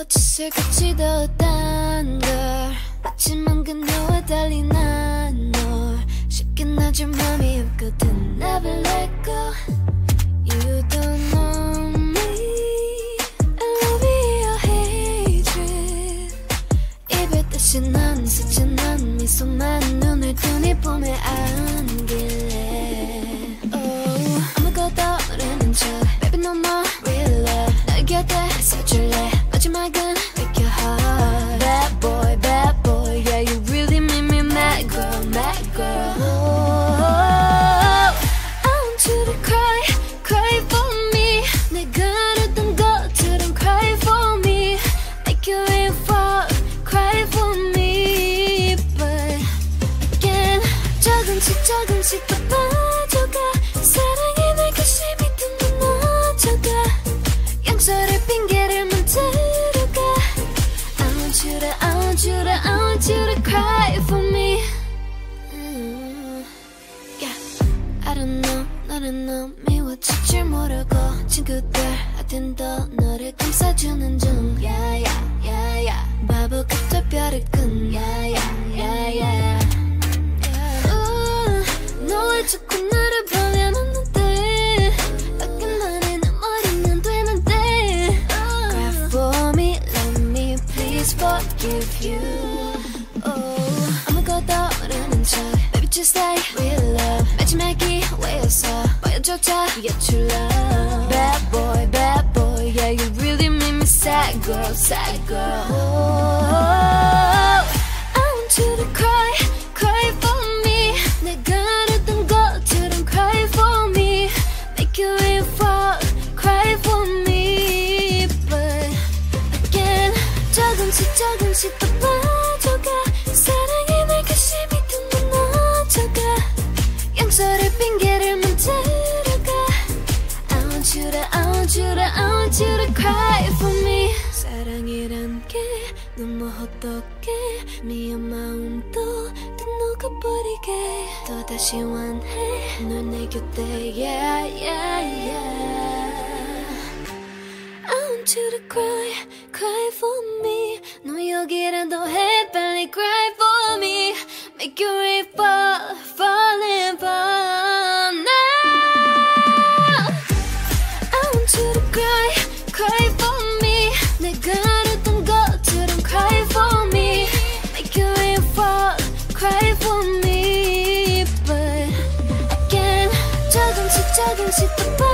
짓을 거치던 걸 하지만 그녀와 달리 난 널 쉽게 놔줄 맘이 없거든. Never let go. You don't know me. I love you or hate you. 입을 다시 난 스치는 미소만 눈을 뜨니 봄에 안길래 아무것도 모르는 척 Baby no more real love 널 곁에 있어줄래 마지막은 break your heart bad boy yeah you really make me mad girl I want you to cry for me 내가 알았던 것처럼 cry for me make you real fall cry for me but again 조금씩 더 빠져가 사랑에 날 가슴이 둥둥 넘쳐가 양서를 핑계를 만들어가 I want you to cry for me yeah. I don't know 너는 너무 미워질 줄 모르고 친구들한텐 더 너를 감싸주는 중 yeah. 바보 같아 별을 끈 yeah. 너왜 자꾸 나를 방해하는데 밖에만의 내 머리는 되는데 Cry for me, let me please forgive you 아무것도 모르는 척 Baby just like real love 마지막이 왜였어 보여줘 get your love Bad boy, yeah you really make me sad girl I want you to cry for me 내가 알았던 것처럼 cry for me make you real fall cry for me but again 조금씩 더 빠져가 사랑에 날 가슴이 둥둥 넘쳐가 양서를 핑계를 만들어가 I want you to cry for me 사랑이란 게 너무 헛되게 미안 마음도 다 녹아버리게 또다시 원해 널 내 곁에 yeah. I want you to cry for me 너 여기라도 해 빨리 cry for me make you real falling for now I want you to cry for me 내가 알았던 것처럼 cry for me make you real fall cry for me but again 조금씩 더